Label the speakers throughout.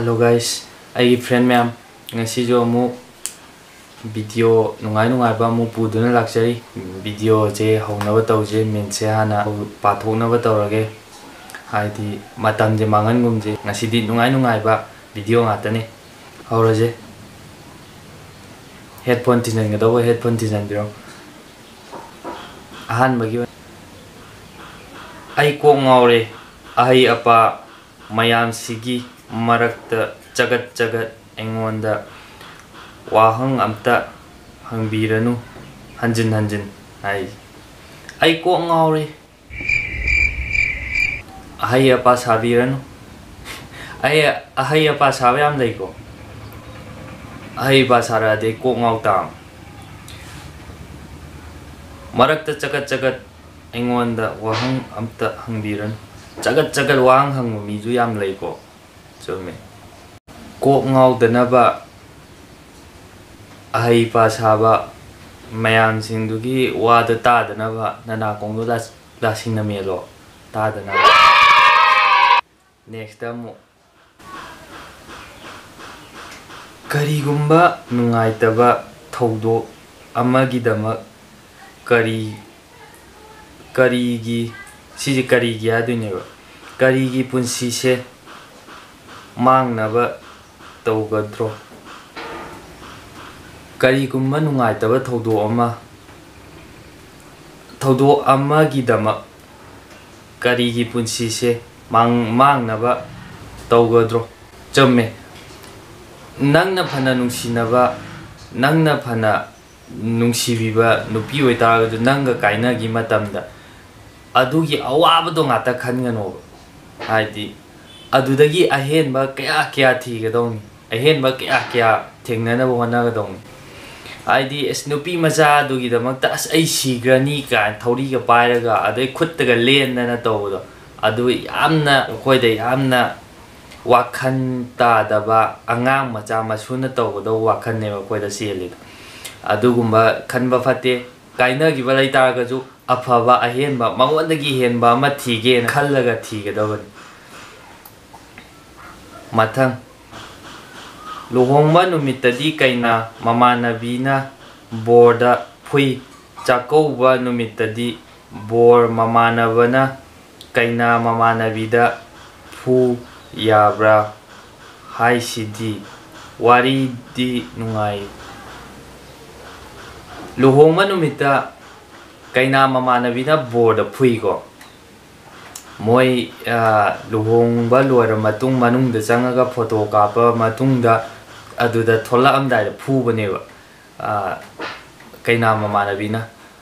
Speaker 1: Hello guys, I friend ma'am. Ngasi jo mu video nungai ba mu puduna lakchari video je hauna ba tawje mense hana pathona ba tawrage haidi matam je mangan gumje ngasi di nungai ba video ngatane hauraje headphone tinan ga daw headphone tinan biro ahan bagi ai ko ngaure ai apa mayam sigi marakta jagat engonda wahang amta hangbiranu hanjin ai ko ngaure ai apa sabiranu ai apa sabyam dai ko ai ba sara de ko ngautam marakta jagat engonda wahang amta hangbiran jagat wahang hang mi ju yam lei ko chome ko ngau danaba ai pa saba mayam singdugi wada ta danaba nana kongdo la singna melo ta danaba next time karigumba nungai taba thaudo amagi damak karigi siji karigi aduneba karigi punsi se mangnaba tawgadro karigumba nungai taba thaudo amagi damak karigi punsi se mangnaba tawgadro chome nangna phana nungsinaba nangna phana nungsibiba nupi oitaraga nanga kaina gi matamda adugi awabado ngata khangano haidi adudagi ahenba kya thigadawni ahenba kya thengnana bona gadawni haidi esnupi maja adugi damakta as ai sigrani ka thori ga pairaga adai khuttaga lennana tawdo adu yamna khoida yamna wakhan ta daba angang macha masuna tawdo wakhan ne khoida selida adugumba khanba fate kaina gi balai taraga ju afaba ahenba mangwandagi henba ma thige khallaga thigadaban mathang luhongma numitadi kaina mamanabina borda phui chakouba numitadi bor mamanabana kaina mamanabida phu yabra hai sidi wari di nungai luhongma numita kaina mamanabina borda phui ko moi luhongba loira matung manungda changaga photo kapa matungda aduda thola amdai phu baneba kaina mamanabina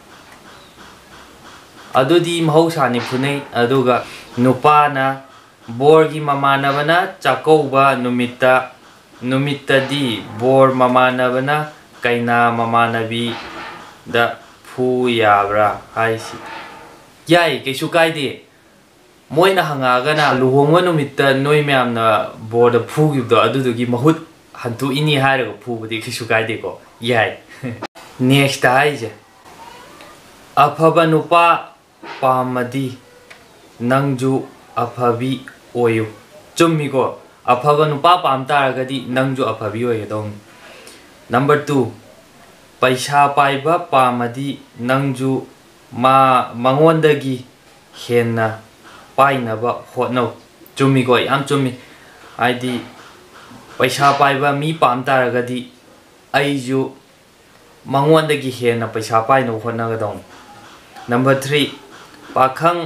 Speaker 1: adudi mahausani phunai aduga nupana borgi mamanabana chakouba numitadi bor mamanabana kaina mamanabi da phu yabra haisi yai kesu kaide moina hangagana luhongwa numitta noi myamna borda phu gibdo adudugi mahut hantu ini haraga phu budi kesu kaide ko yai next haije afaba nupa pamadi nangju afabi oyu chummi ko afaba nupa pam taragadi nangju afabi oyedong number 2 paisa paiba pamadi nangju mangondagi henna painaba hotno chummi ko yam chummi aidi paisa paiba mi pam taragadi aiju mangondagi henna paisa paino hotnagadong number 3 pakhang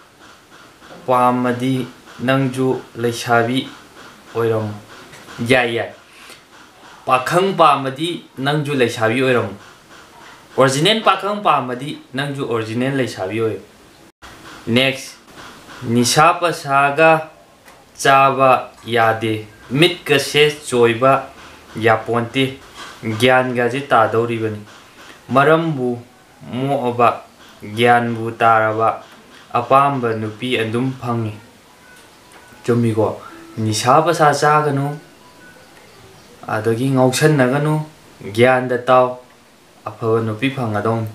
Speaker 1: pamadi nangju leisabi oiram yai pakhang pamadi nangju leisabi oiram original pakhang pamadi nangju original leisabi oy next nisha pasaga chaba yade mit ka se choiba yaponte gyan ga ji ta dori bani marambu moaba gyan bu taraba apamba nupi andum phangi chumigo nisha pasa chaganu adagi ngausan naganu gyan da taw afaba nupi phangadong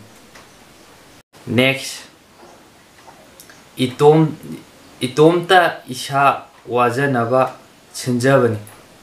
Speaker 1: next itomta isha wajanaba sinjabani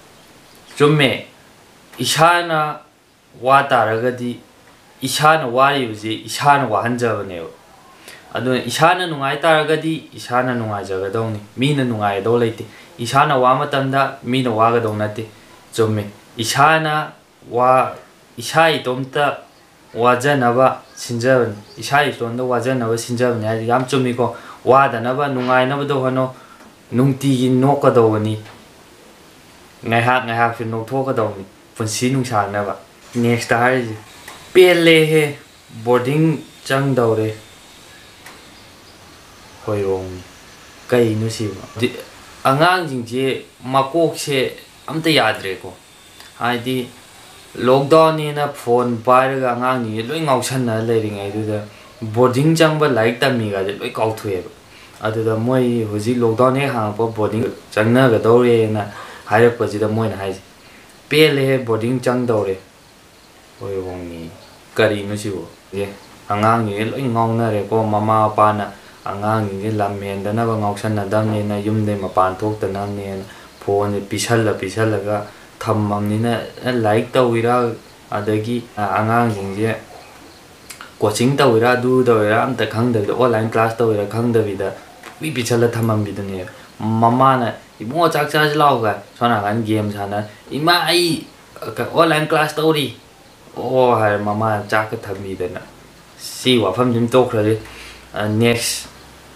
Speaker 1: ꯆꯨꯝꯃꯦ ꯏꯁꯥꯅ ꯋꯥ ꯇꯥꯔꯒꯗꯤ ꯏꯁꯥꯅ ꯋꯥꯔꯤꯕꯁꯤ ꯏꯁꯥꯅ ꯋꯥꯍꯟꯖꯕꯅꯦꯕ ꯑꯗꯨꯅ ꯏꯁꯥꯅ ꯅꯨꯡꯉꯥꯏ ꯇꯥꯔꯒꯗꯤ ꯏꯁꯥꯅ ꯅꯨꯡꯉꯥꯏꯖꯒꯗꯧꯅꯤ ꯃꯤꯅ ꯅꯨꯡꯉꯥꯏꯒꯗꯧ ꯂꯩꯇꯦ 이샤나 와마tam다 미나 와가동나티 좀미 이샤나 와 이샤이 돔다 와자나바 신자은 이샤이 돔다 와자나바 신자은 야지 얌 좀미고 와다나바 누가이나바도 하노 뭉티기 노까도니 ngày hạc phiền nộp thuốc cái đầu phần xí nung sàng nè bạn next là gì PLA he boarding trăng đầu đây hồi rồng cây nó xí mà angang jing je makok se amta yad re ko haidi lockdown ni na phone pai ga angang ni loi ngau san na le ring ai du da boarding chang ba like ta mi ga loi kau thue adu da moi hoji lockdown he hang pa boarding chang na ga do re na hai pa ji da moi na hai PLA boarding chang do re oi wong ni kari no si bo ye angang ni loi ngau na re ko mama pa na angang ni lam men da na ba ngau san na dam ni na yum de ma pan thok ta nam ni phone pisal la ga tham mam ni na like ta wira adagi angang jing je coaching ta wira du da wira am ta khang da online class ta wira khang da vida wi pisal la tham mam bi da ni mama na ibo chak cha lao ga sona gan game sa na ima ai online class ta ri o ha mama chak ka tham bi da na si wa pham dim to khra next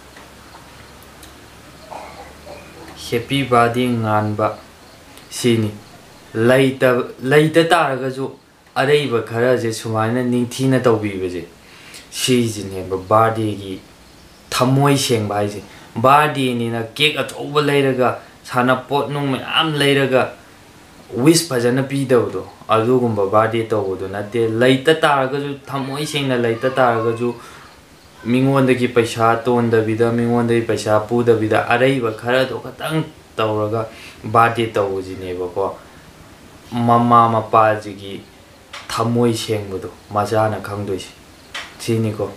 Speaker 1: happy birthday nganba sini laita taragasu araiba khara je sumaina ningthina tawbiba je si jine ba birthday gi thamoi sengba je birthday ni na cake atoba leiraga sana pot nung me am leiraga wish phajana pi dawdo adugumba birthday tawdo nate laita taragasu thamoi sengna laita taragasu mingonda ki paisa tonda vida mingonda ki paisa puda vida araiba khara do katang tawraga birthday tawji ne ba ko mama mapa ji gi thamoi sengbudo majana khangdoi chini ko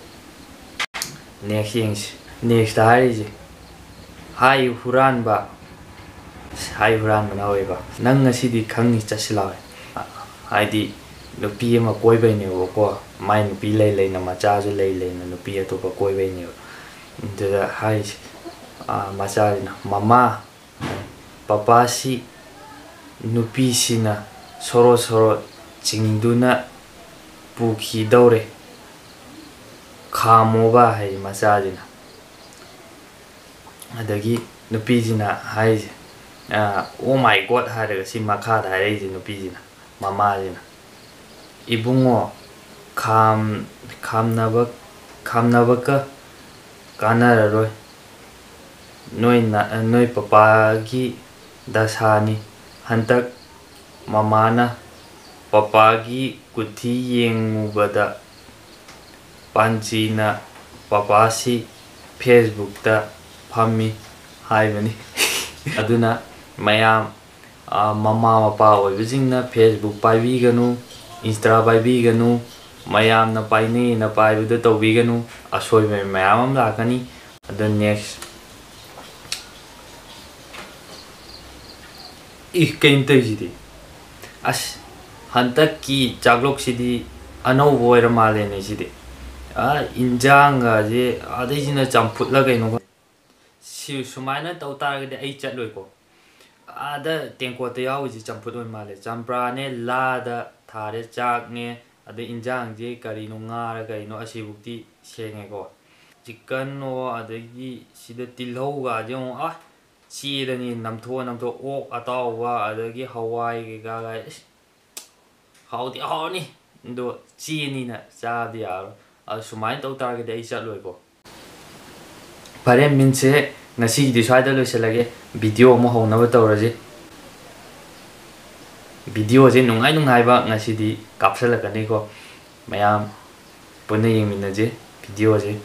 Speaker 1: next hari ji hai huran ba na oi ba nang ngasi di khangni chasila hai di nupi ma koi bai ne ko mai nupi lei na macha ju lei na nupi to ko koi bai ne de hai macha na mama papa si nupi si na soro chingduna puki daure khamo ba hai macha ji na adagi nupi ji na hai oh my god ha de si makha da hai ji nupi ji na mama ji na ibungo khamnaba ka kanararoi noi papa gi dasani hantak mamana papa gi kuthi yengubada panchina papa si Facebook ta phammi haibani aduna mayam mama mapa oibjingna Facebook paibi ganu Insta paibi ganu mayam na paini na paibuda tawbi ganu asoi mayam am lakani adu next kainta jidi as hantak ki chaglok sidi anau boira male ne sidi injang ga je adai jina champut la gaino si sumaina taw tar ga ai chat loi ko ada tengko ta yaw ji champut oi male champra ne la da thare chak ne ade injang je kari no nga ra gaino asibukti senge ko chicken no adagi sida tilhau ga je chi da ni namtho ok ataw wa adagi hawai ga ga hauti ni do chi ni na cha dia sumai taw tar ga dai chat loi ko pare min se ngasi di swa da lo se lage video mo ho na ba taw ra je video je nungai ba ngasi di kapsala ka ni ko mayam punna yengmina je video je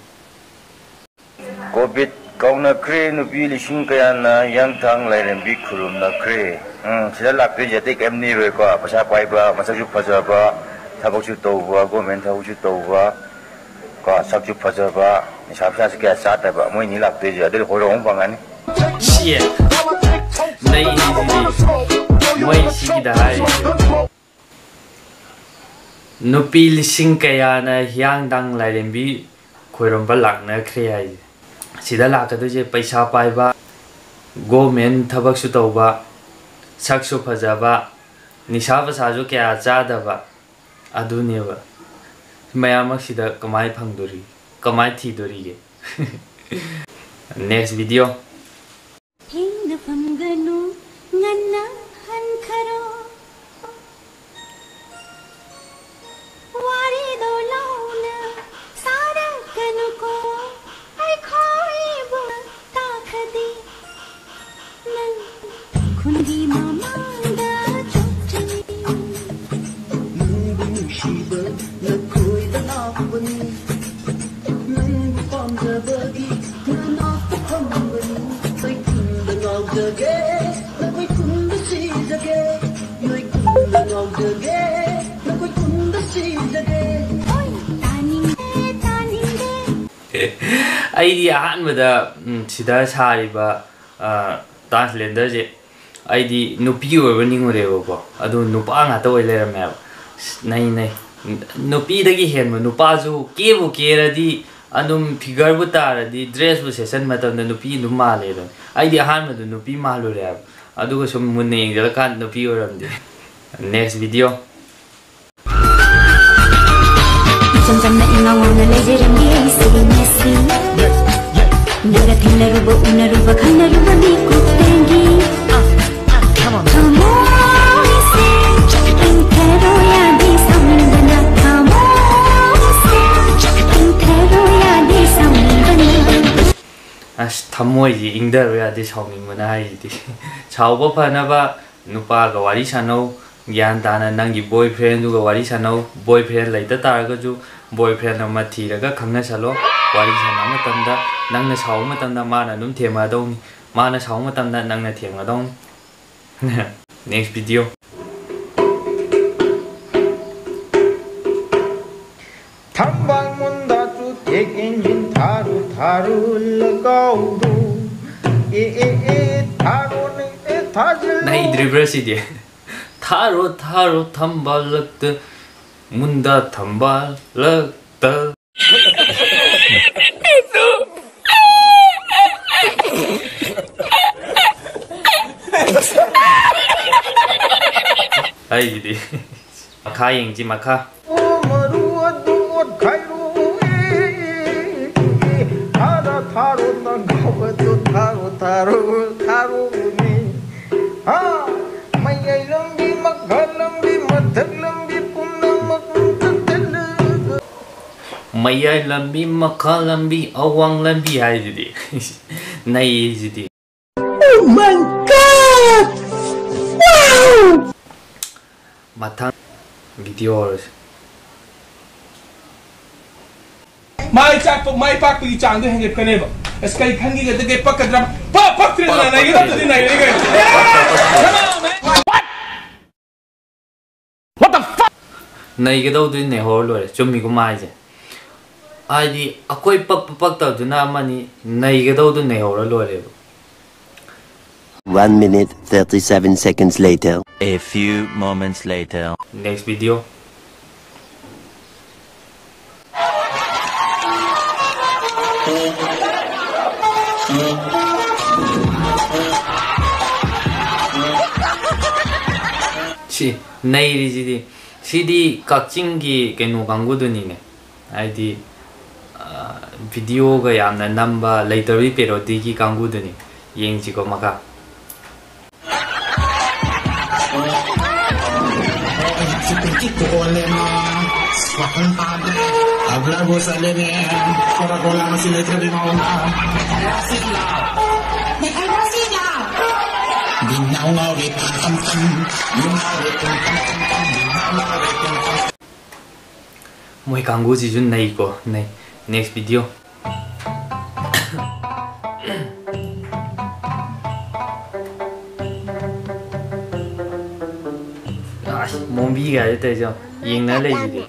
Speaker 2: covid kauna kre no bi lising kaya na yang thang lai rem bi khurum na kre sida lak pe jate kem ni roi ko pasa pai ba masak ju phaja ba thabok ju to ba government thabok ju to ba ko sak ju phaja ba hisab sa ke sa ta ba moi ni lak pe je ade ho rong ba ngani
Speaker 1: shit. Nay May Shigida hai. Nupi lising kaya na hiyang dang lairenbi khoiromba lakna khre hai. Sida lakadu je paisa paiba government thabak su tawba sak su phajaba nisa basaju kya chadaba aduneba mayamak sida kamai phangdori kamai thidori ge. Next video. I had with the Sida Sariba translator. I did no pure running whatever. I don't know Panga to a letter map. Nine no P the Gihem, no Pazu, Kevo Kera di Anum Figure Butara, the dress was a sent matter than no P no Malay. I did a hand with the no P Malurab. I do some money, the can't no pure. Next video. Sometimes I want to let it be messy. Never think I will never come to be good. Come on, as Tamoy in the real this homing when I did. Chauba Panava, Nupa Gawarisano, Yandana Nangi boyfriend, Gawarisano, boyfriend like the Targaju. Boyfriend of Matiraga, Kangasalo, Warisana Matanda, Nanga Saumatanda Mana Num Temadon, Mana Saumatanda Nanga Temadon. Next video.
Speaker 3: Tambang munda to take in Taru Taru Lagaudu. Taru
Speaker 1: Nay diversity. Taru Taru Tambal looked the Munda Tambal look the I did Makaying Jimaka. Maya lambi makalambi awang lambi hai didi. Nay didi.
Speaker 3: Oh my god! Wow!
Speaker 1: Matang videos.
Speaker 4: My chat for my pack with each other hang it caneva. A sky hanging at the gate pocket drum. Pop up 3 and I get up to the night again. Come on, man! What the fuck?
Speaker 1: Nay get out in a hole, Jummy Gomai. I did a quite pucked out to Namani, nay get out in a hole.
Speaker 5: 1 minute 37 seconds later. A few moments later.
Speaker 1: Next video. Si, nay di CD Kakchingi Kenu Gangudunine. I did video Gayam number later pero digi Ganguduni. Ying Chico Maka. Moi Kangu Jun Naiko. Next video. Mombi guy, Tejo. Ying na lazy.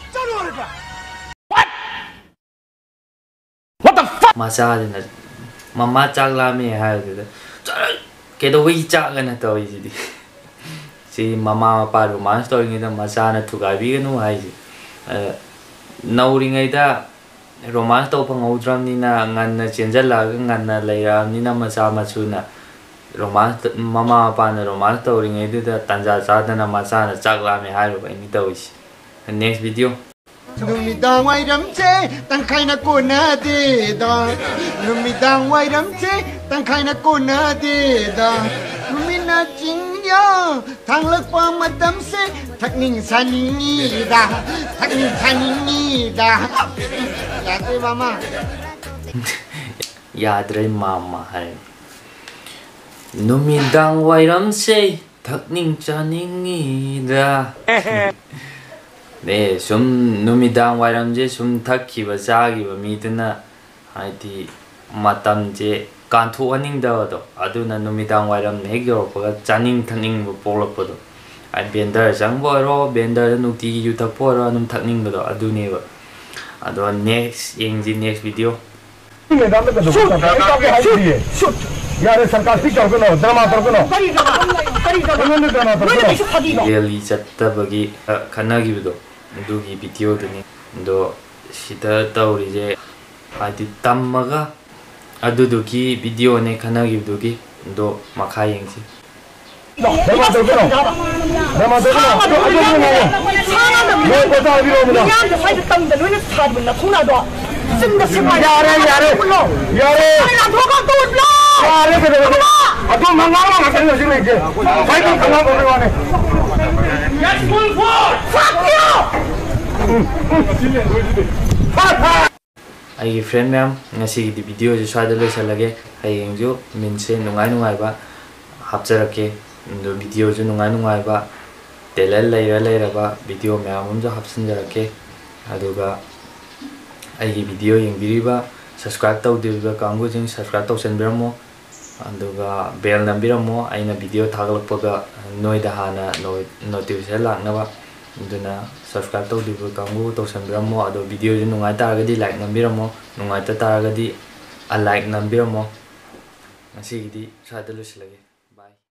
Speaker 1: What? What the fuck? Massage in mama chak lami hai de ke do wi chak na to ji di si mama pa romance to ngi da macha na thu ga bi nu hai ji nau ri ngai da romance to phang udram ni na ngan na chenjal la ngan na lai ra ni na macha ma chu na romance mama pa na romance to ri ngai da tanja cha da na macha na chak lami hai ro ba ni to ji next video
Speaker 3: Numidang wai ram che tang khai na ko na de da Numidang wai ram che tang khai na ko na de da Numina jing ya thang lak pa ma tam se thak ning sa ni da thak ning sa ni da Ya te mama
Speaker 1: Yadre mama hai Numidang wai ram se thak ning cha ning ni da 네, 좀 numidang wairamje sum thakkiba chagiba miduna haidi matamje kantu aningdawado aduna numidang wairam hek yorpaga chaning thakning bu polapado ai bender jangbo ro bender nukti yu thakpo ro num thakning bado aduneba ado next yengji next video
Speaker 6: यार सरकार की चौक नो drama कर नो
Speaker 1: Really chattabagi khanagibdo dugi video duni do sida tawrije hadi tammaga adudugi video ne khanagibdugi do makha yengsi
Speaker 6: drama कर नो मैं बता भी रो ना यारे यारे यारे यारे के देखो अब मंगा ना कर लो जिले के भाई तुम कहां बोल रहे हो ने yes full force fuck you
Speaker 1: ai friend ma'am ngasi di video je swada lo salage hayeng jo minse nungai nungai ba hapjarake do video je nungai nungai ba telal leira ba video ma'am jo hapsinjarake aduga ai video yeng biriba subscribe tau diba kangu jing subscribe tau senbiramo aduga bell nambiramo aina video thagalakpaga noida hana notification lakna ba duna subscribe tau diba kangu tau senbiramo ado video je nungai taragadi like nambiramo nungai ta taragadi a like nambiramo ngasi di swada lo salage